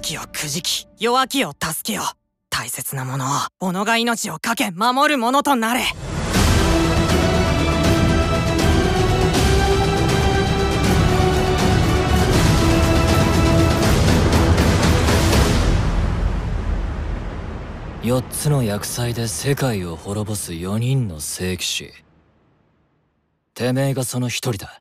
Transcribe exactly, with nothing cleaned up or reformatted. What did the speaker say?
きをくじき、弱きを助けよ。大切なものを己が命を懸け守るものとなれ。 四つの厄災で世界を滅ぼす四人の聖騎士。てめえがその一人だ。